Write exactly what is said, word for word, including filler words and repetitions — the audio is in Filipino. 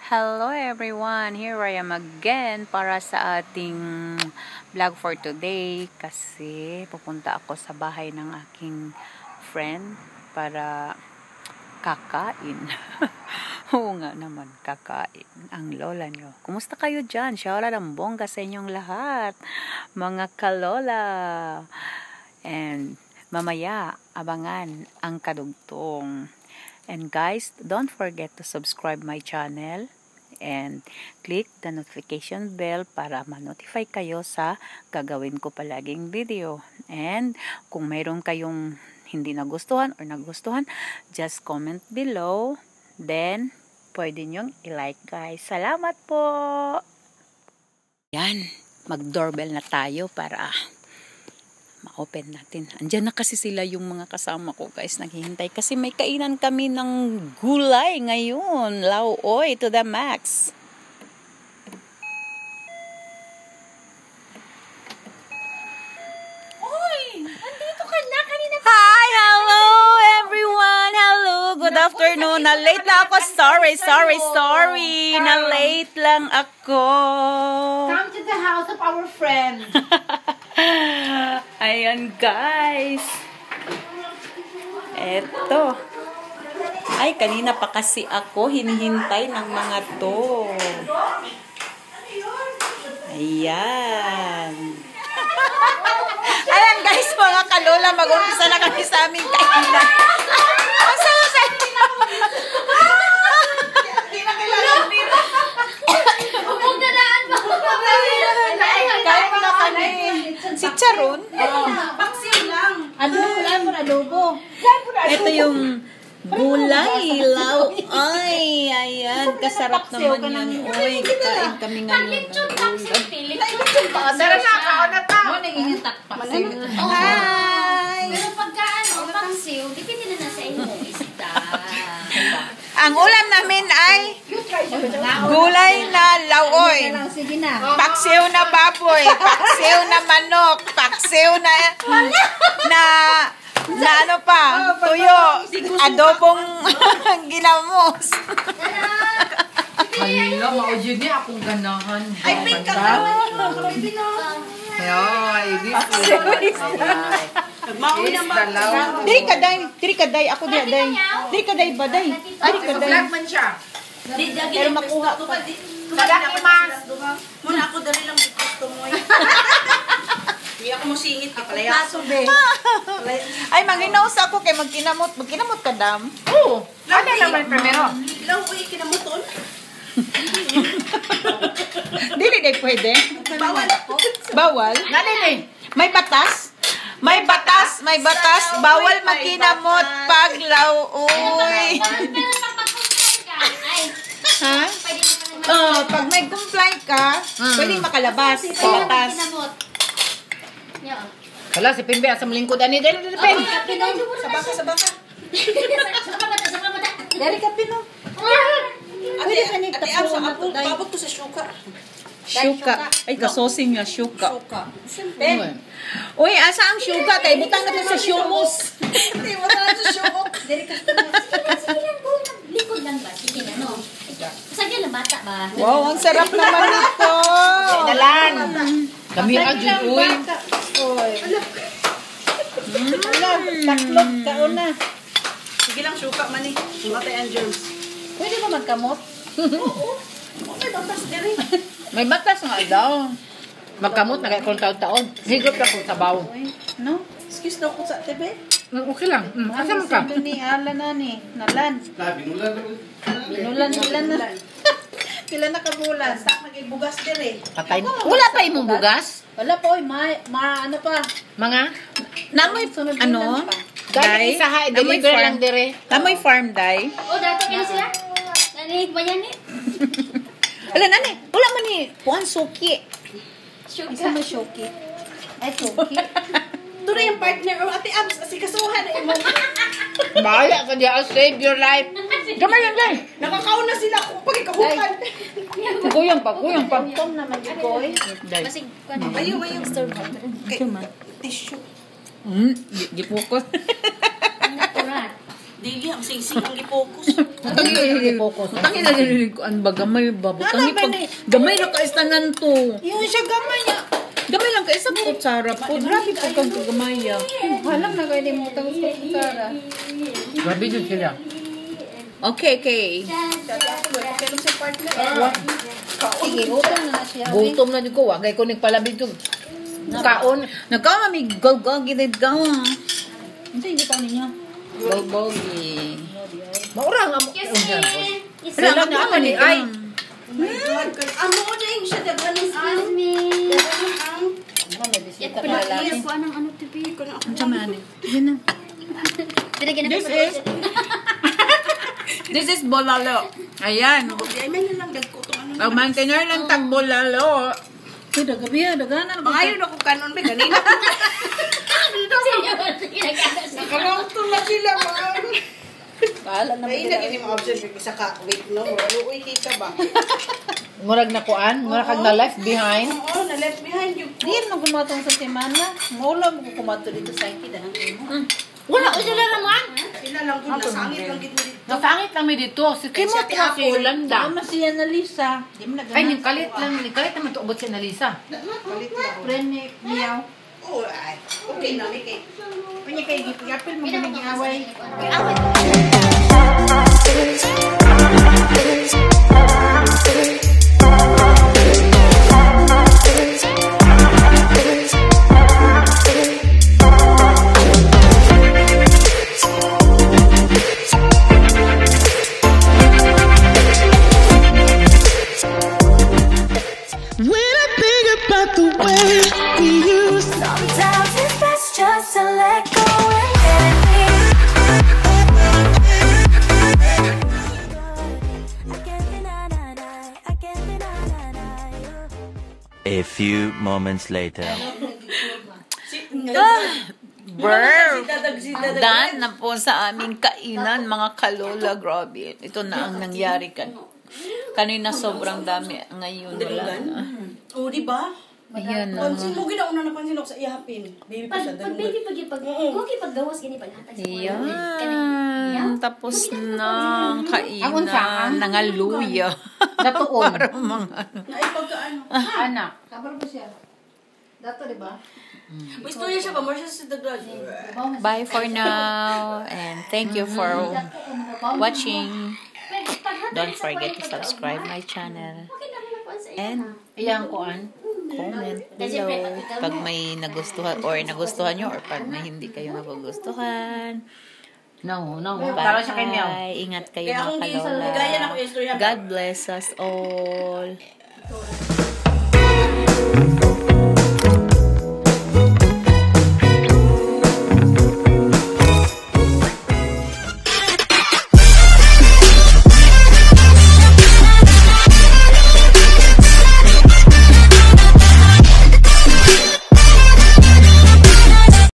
Hello everyone! Here I am again para sa ating vlog for today kasi pupunta ako sa bahay ng aking friend para kakain. Oo nga naman, kakain ang lola nyo. Kumusta kayo dyan? Shoutout ang bongga sa inyong lahat, mga kalola. And mamaya, abangan ang kadugtong. And guys, don't forget to subscribe my channel and click the notification bell para ma-notify kayo sa gagawin ko palaging video. And kung mayroon kayong hindi nagustuhan or nagustuhan, just comment below. Then, pwede nyong i-like guys. Salamat po! Yan, mag-doorbell na tayo para ma-open natin. Andiyan na kasi sila yung mga kasama ko guys, naghihintay kasi may kainan kami ng gulay ngayon. Lauoy to the max. Oy! Andito ka na kanina. Hi! Hello everyone! Hello! Good afternoon! Na-late lang ako. Sorry, sorry, sorry! Na-late lang ako. Come to the house of our friend. Ayan guys. Eto. Ay, kanina pa kasi ako hinihintay ng mga to. Ayan. Ayan guys, mga kalola, mag-umpisa na kami sa aming kainan. Ang saya-saya. Hindi na kailangan dito. Huwag na daan ba? Kahit na kami. Si Charon. Paksiw lang. Adobo lang po, adobo. Ito yung gulay, law. Ay, ayan. Kasarap naman yan. Uy, kakain kami ngayon. Dara na, kaon na ta. Mo naging takpaksiw. Hi! Pero pagka ano, paksiw, dipindi na sa inyo isda. Ang ulam namin ay gulay na lawoy. Sige na. Paksiw na baboy, paksiw na manok, paksiw na na na ano pa, tuyo, adobong ginamos. Kanila, maudyo niya akong ganahan. Ay, pink ka na. Ay, this is Mauna dalaw. Diri ka day, diri ka day, ako diya day. Diri ka day ba day? Diri ka day. man siya. Pero makuha pa. Kadakimas. Muna ako dali lang gusto mo. Hindi ako musingit ka pala. Ay, manginaos ako kay magkinamot. Magkinamot ka dam. Oo. Ano naman primero? Ilaw ko ikinamuton. Dili day pwede. Bawal ako. Bawal? Galing eh. May batas? May batas, may batas. Bawal makinamot pag lauoy. Ha? Oh, pag may comply ka, pwede makalabas. Sa batas. Wala, si Pimbe, asam lingkod. Ani, dali, dali, Pimbe. Sa baka, sa baka. Dari ka pino. Pwede ka niya tapos sa apo. Pabot ko sa syuka. Syuka. Ay, kasosing nga, syuka. Syuka. Uy, asa ang syuka? Kay butang na sa syumos. Hindi mo na sa syuka. Dari ka pino. Sige lang po. Likod lang ba? Sige na, no? Sige lang, bata ba? Wow, ang sarap naman ito. Dalan. Kami ka, Jun, uy. Uy. Ala, taklog ka una. Sige lang, syuka man eh. Matay ang germs. Pwede ba magkamot? Oo. May batas diri. May batas nga daw. Magkamot na kaya kung taon-taon. Higop ka kung sabaw. No? Excuse daw ko sa T V. Okay lang. Mm, asa mo ka? Sabi ni Ala na ni. Nalan. Binulan nila na. Pila na kabulan. Sak nagibugas diri. Patay. Wala pa imong bugas? Wala po, ma, ma ano pa. Mga? Namoy, ano? Dahil isa ha, deliver lang dire. Namoy farm, day. Oh, dato kaya sila? Naninig ba yan eh? Ala, nani, wala man ni, puan suki. Isa may shoki. Ay, shoki. Doon yung partner o ate Abs, kasi kasuhan na imo. Bahala ka diya, save your life. Gamay yan, guys. Nakakauna sila kung pagkikahukan. Kuyang pa, kuyang pa. Tom naman yung boy. Basig. Ayaw, ayaw. Tissue. Hmm, di, di focus. Natural. Dili, ang sing-sing ang i-focus. Tangi na focus. Tangi na nililikuan ba? Gamay ba? Tangi pag... Gamay na kaistanan to. Yun siya gamay niya. Gamay lang kaisa po, Sarah po. Grabe po kang kagamay ya. Halang na kayo din mo tangos ko kutara. Grabe dyan sila. Okay, okay. Pero sa partner. Sige, utang na siya. Gutom na dyan ko. Wagay ko nagpalabig to. Kaon. Nagkamami. Gaw-gaw. Ginagawa. Ito hindi pa niya. Gaw-gaw. Maura nga mo. Sila na ako ni ay. Oh my God. Amo ko na yung siya. Dagalis ang... Dagalis ang... Bisita pa lalaki. Ko anong ano tipi ko na ako. Chamani. Yan na. This is... This is bolalo. Ayan. Ay, may nalang dagko itong ano. Pag mantener lang tag bolalo. Ito, dagabi ah, daganan. Ayaw na ko kanon ba kanina. Nakalauto na sila, man. Paala na May naging mga option sa ka. Wait, no? Ano, uy, kita ba? Murag na kuan. Murag kag na left behind. Oo, na left behind you. Di mo kumatong sa semana. Mula mo kumato dito sa ikid. Mm. Wala ko sila naman. Sila lang kung nasangit lang dito dito. Nasangit kami dito. Si Kim mo Siya si Yolanda. Tama siya na Lisa. Di mo na Ay, ningkalit lang. Ningkalit naman ito ubot si Nalisa. Palit lang. Friend ni Miao. Oo, ay. Okay na, may kay. Kanya kay gipigapil mo na nag-away. When I think about the way we used to. Sometimes it's best just to let go and let it be. I can't deny, deny, I can't deny, deny. A few moments later. Brr! Dan na po sa aming kainan, mga kalola. Grabe. Ito na ang nangyari kan. Kanina sobrang dami. Ngayon wala na. Oo, di ba? Ayan na. Pansin mo, ginauna napansin ako sa ihapin. Baby pa siya, Pag, pag dalungan. baby, pag, pag, okay, pag gawas, gani pa natin. Ayan. Tapos na ang Angon kainan. saan? Nangaluya. Natuon. Para mga ano. Naipagkaano. Anak. Kabar ba siya? Dato, di ba? May istorya siya ba? More siya sa dagdag. Bye for now. And thank you for watching. Don't forget to subscribe my channel. And Iyang kuan. comment below pag may nagustuhan or nagustuhan nyo or pag may hindi kayo nagugustuhan. No, no. Para siya kay Meow. Bye. Ingat kayo Kaya mga kung di sa kalola. ligaya na ko yung istorya. God bless us all.